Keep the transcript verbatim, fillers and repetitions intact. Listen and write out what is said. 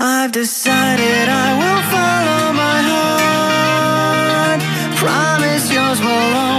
I've decided I will follow my heart. Promise yours will always